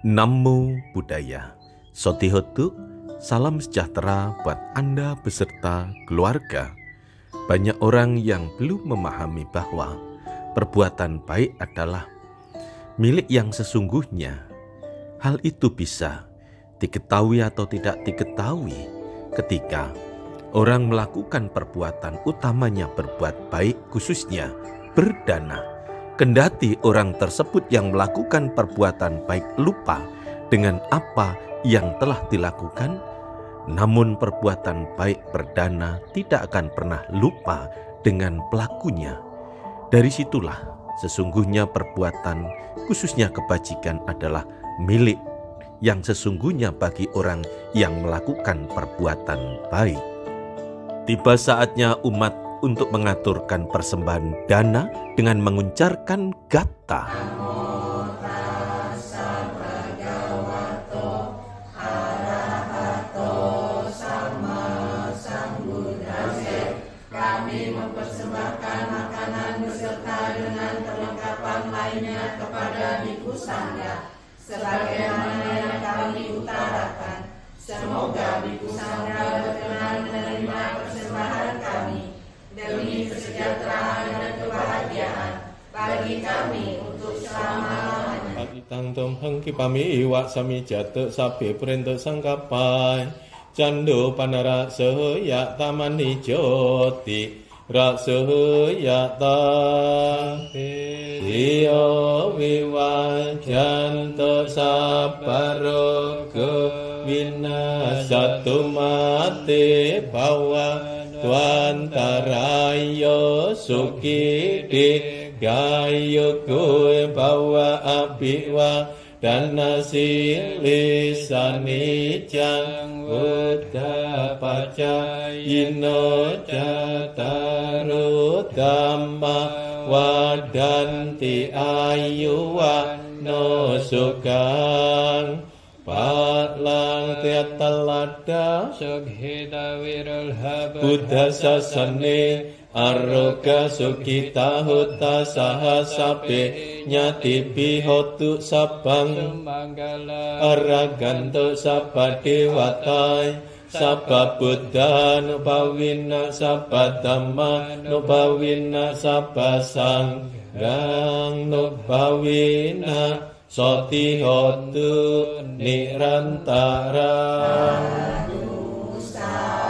Namo Buddhaya. Sotihotu, salam sejahtera buat Anda beserta keluarga. Banyak orang yang belum memahami bahwa perbuatan baik adalah milik yang sesungguhnya. Hal itu bisa diketahui atau tidak diketahui ketika orang melakukan perbuatan utamanya berbuat baik, khususnya berdana. Kendati orang tersebut yang melakukan perbuatan baik lupa dengan apa yang telah dilakukan, namun perbuatan baik berdana tidak akan pernah lupa dengan pelakunya. Dari situlah sesungguhnya perbuatan, khususnya kebajikan, adalah milik yang sesungguhnya bagi orang yang melakukan perbuatan baik. Tiba saatnya umat untuk mengaturkan persembahan dana dengan mengucapkan gata. Kami mempersembahkan makanan beserta dengan perlengkapan lainnya kepada Biku Sangga, sebagaimana yang kami utarakan. Semoga Biku Sangga berkenan menerima persembahan kami demi kesejahteraan dan kebahagiaan bagi kami untuk selama-lamanya. Patitang tomhang kipami iwak sami jatuh sapi perintah sangkapai Cando panara sehoyak taman hijoti rak sehoyak ta Iyo wiwajanto saparogo winasatu mati bawa Tuantarayo suki di gayo kue bawa apiwa dan nasi lisani jang uda paca ino jataru dhamma wadanti ayuwa no sukang Patlang tiat talada Sughita wirul haba Buddha sasane Aroga sukita huta sahasabe Nyati bihotu sabang Araganto sabba dewatai Sabba Buddha nupawina sabba dhamma Nupawina sabba sanggang Nupawina Sotihotu nirantara.